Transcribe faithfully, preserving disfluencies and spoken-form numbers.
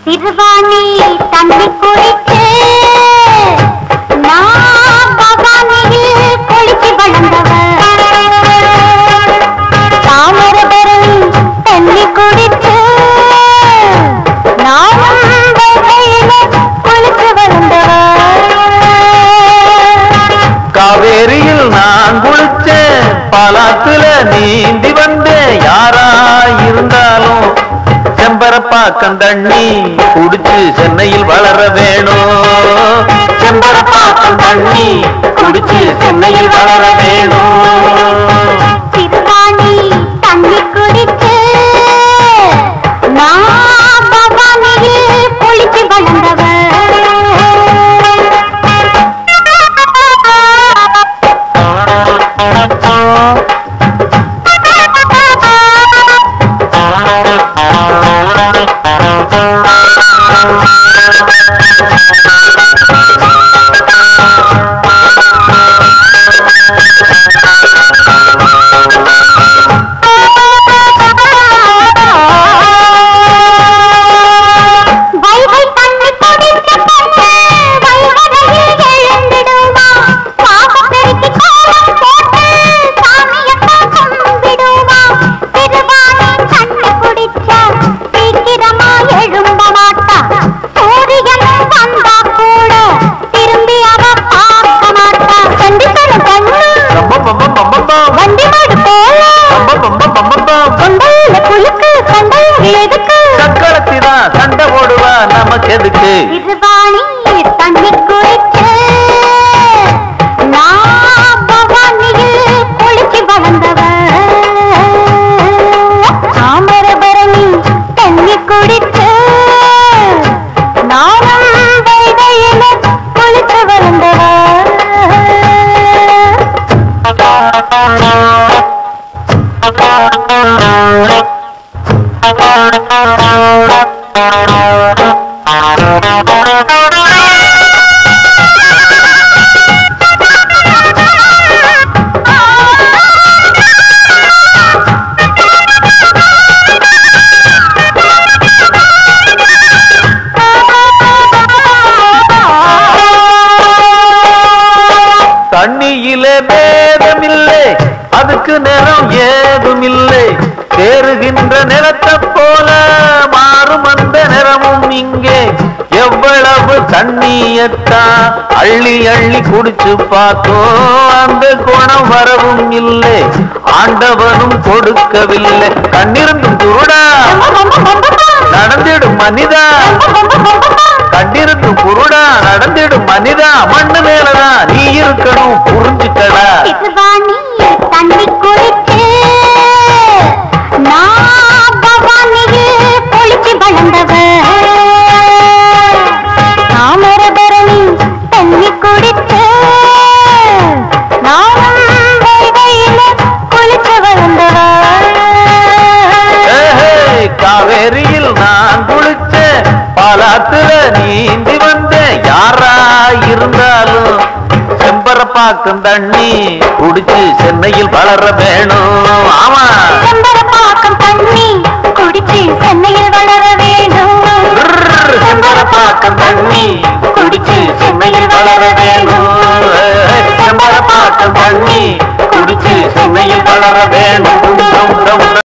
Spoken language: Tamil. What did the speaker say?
திருவாணி தண்ணி குடிச்சு நான் பவானியில் குளிச்சு வளர்ந்தவன். தாமிரபரணி தண்ணி குடிச்சு நானும் குளிச்சு வளர்ந்தவன். காவேரியில் நான் குளிச்சேன், பாலாத்துல நீந்தி வந்தேன். யாரா இருந்தாலும் செம்பரப்பாக்கம் தண்ணி குடிச்சு சென்னையில் வளர வேணும். செம்பரப்பாக்கம் தண்ணி குடிச்சு சென்னையில் வளர வேணும். திருவாணி தண்ணி குடிச்சு நான் பவானியில் குளிச்சு வளர்ந்தவன். சக்களத்திதான் சண்டை போடுவா நமக்கு எதுக்கு? திருவாணி தண்ணி குடிச்சு நான் பவானியில் குளிச்சு வளர்ந்தவன். தாமிரபரணி தண்ணி குடிச்சு நானும் வைகையில குளிச்சு வளர்ந்தவன். தண்ணியிலே பேதமில்லை, அதுக்கு நிறம் ஏதுமில்லை. சேருகின்ற நிறத்தை போல மாறும் அந்த நிறமும் இங்கே. எவ்வளவு தண்ணியத்தான் அள்ளி அள்ளி குடிச்சு பார்த்தோம், அந்த குணம் வரவும் இல்லை, ஆண்டவனும் கொடுக்கவில்லை. கண்ணிருந்தும் குருடா நடந்திடும் மனிதா, கண்ணிருந்தும் குருடா நடந்திடும் மனிதா. மண்ணு மேலதான் நீ இருக்கணும், புரிஞ்சுக்கடா. திருவாணி தண்ணி குடிச்சு நான் பவானியில் குளிச்சு வளர்ந்தவன். தாமிரபரணி தண்ணி குடிச்சு நானும் வைகையில குளிச்சு வளர்ந்தவன். காவேரியில் நான் குளிச்சேன், பாலாத்துல நீந்தி வந்தேன். யாரா இருந்தாலும் செம்பரப்பாக்கம் தண்ணி குடிச்சு சென்னையில் வளர வேணும். ஆமா, செம்பரப்பாக்கம்